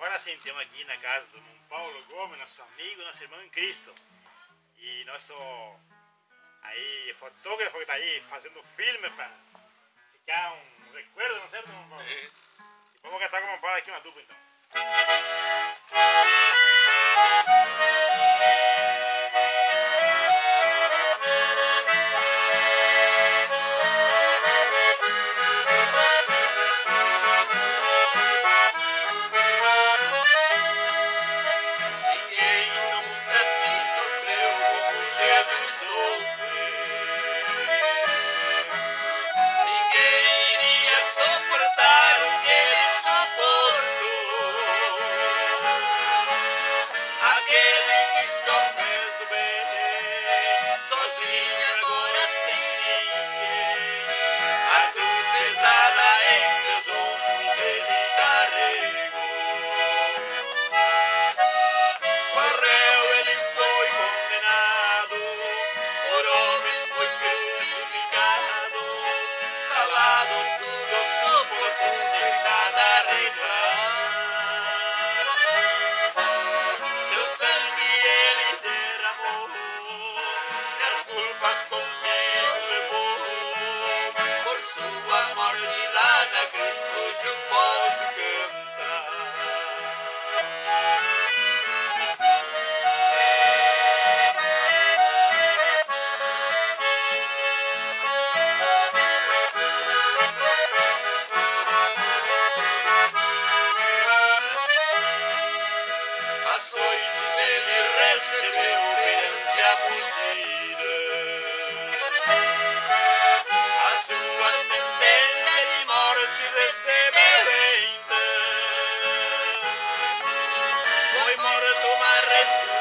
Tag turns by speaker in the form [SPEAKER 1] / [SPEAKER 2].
[SPEAKER 1] Agora sim, estamos aqui na casa do Paulo Gomes, nosso amigo, nosso irmão em Cristo. E nosso aí, fotógrafo que está aí fazendo filme para ficar um recuerdo, não é certo?
[SPEAKER 2] Sim.
[SPEAKER 1] Vamos cantar com o Paulo aqui uma dupla então.
[SPEAKER 3] Foi morto, mas